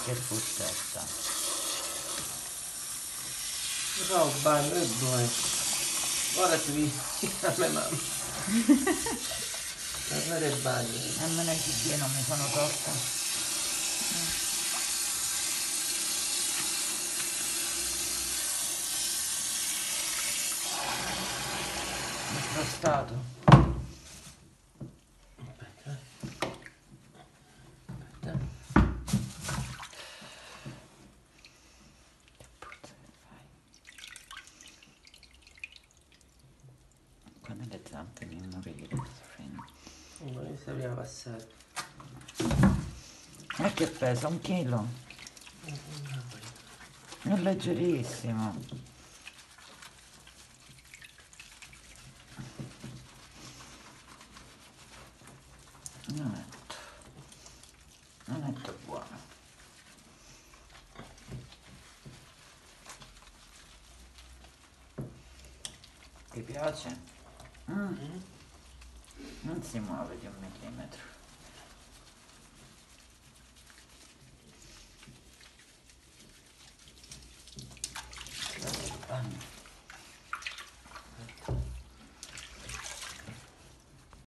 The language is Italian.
che forchetta. No, bagno è buono. Ora ti vieni a me mamma. A fare il bagno. A me ne si non mi sono tolta. Il crostato. Aspetta. Che puzza che fai? Quando le zampe di morire questo film. Non si prima passare. E che pesa? 1 chilo? È leggerissimo. Non è troppo buono. Ti piace? Non si muove di 1 millimetro.